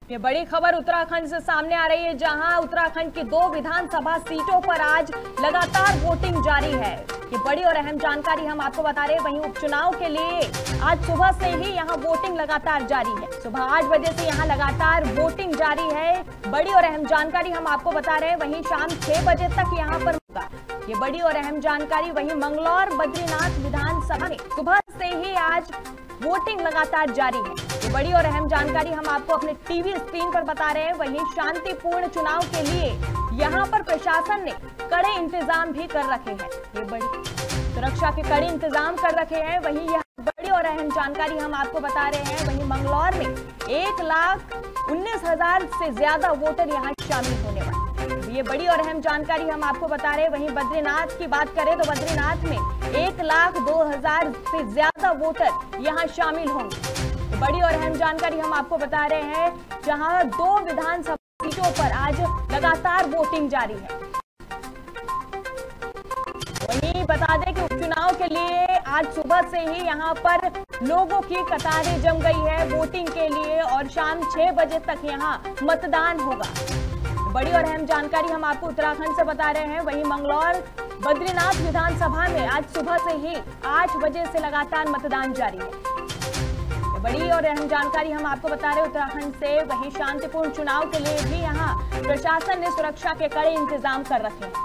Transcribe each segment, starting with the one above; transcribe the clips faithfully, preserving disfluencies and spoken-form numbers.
ये बड़ी खबर उत्तराखंड से सामने आ रही है, जहां उत्तराखंड की दो विधानसभा सीटों पर आज लगातार वोटिंग जारी है। ये बड़ी और अहम जानकारी हम आपको बता रहे हैं। वहीं उपचुनाव के लिए आज सुबह से ही यहां वोटिंग लगातार जारी है। सुबह आठ बजे से यहां लगातार वोटिंग जारी है। बड़ी और अहम जानकारी हम आपको बता रहे हैं। वहीं शाम छह बजे तक यहां पर होगा। ये बड़ी और अहम जानकारी। वहीं मंगलौर बद्रीनाथ विधानसभा में सुबह से ही आज वोटिंग लगातार जारी है। ये बड़ी और अहम जानकारी हम आपको अपने टीवी स्क्रीन पर बता रहे हैं। वहीं शांतिपूर्ण चुनाव के लिए यहां पर प्रशासन ने कड़े इंतजाम भी कर रखे हैं। ये बड़ी सुरक्षा के कड़े इंतजाम कर रखे हैं। वहीं यह बड़ी और अहम जानकारी हम आपको बता रहे हैं। वहीं मंगलौर में एक लाख उन्नीस हजार से ज्यादा वोटर यहां शामिल होने वाले। ये बड़ी और अहम जानकारी हम आपको बता रहे हैं। वहीं बद्रीनाथ की बात करें तो बद्रीनाथ में एक लाख दो हजार से ज्यादा वोटर यहां शामिल होंगे। बड़ी और अहम जानकारी हम आपको बता रहे हैं, जहां दो विधानसभा सीटों पर आज लगातार वोटिंग जारी है। वहीं बता दें कि उपचुनाव के लिए आज सुबह से ही यहां पर लोगों की कतारें जम गई है वोटिंग के लिए, और शाम छह बजे तक यहां मतदान होगा। बड़ी और अहम जानकारी हम आपको उत्तराखंड से बता रहे हैं। वहीं मंगलौर बद्रीनाथ विधानसभा में आज सुबह से ही आठ बजे से लगातार मतदान जारी है। बड़ी और अहम जानकारी हम आपको बता रहे हैं उत्तराखंड से। वहीं शांतिपूर्ण चुनाव के लिए भी यहां प्रशासन ने सुरक्षा के कड़े इंतजाम कर रखे हैं।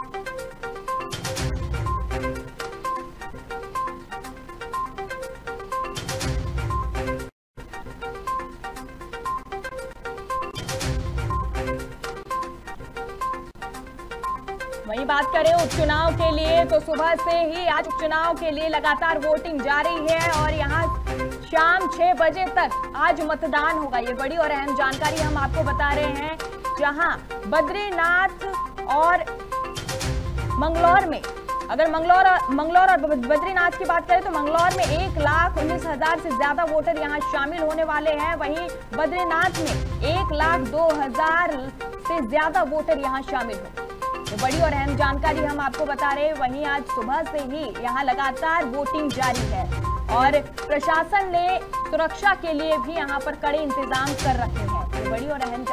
वहीं बात करें उपचुनाव के लिए तो सुबह से ही आज उपचुनाव के लिए लगातार वोटिंग जारी है, और यहां शाम छह बजे तक आज मतदान होगा। ये बड़ी और अहम जानकारी हम आपको बता रहे हैं। जहां बद्रीनाथ और मंगलौर में, अगर मंगलौर मंगलौर और बद्रीनाथ की बात करें तो मंगलौर में एक लाख उन्नीस हजार से ज्यादा वोटर यहां शामिल होने वाले हैं। वहीं बद्रीनाथ में एक लाख दो हजार से ज्यादा वोटर यहां शामिल होंगे। तो बड़ी और अहम जानकारी हम आपको बता रहे हैं। वहीं आज सुबह से ही यहां लगातार वोटिंग जारी है, और प्रशासन ने सुरक्षा के लिए भी यहां पर कड़े इंतजाम कर रखे हैं। तो बड़ी और अहम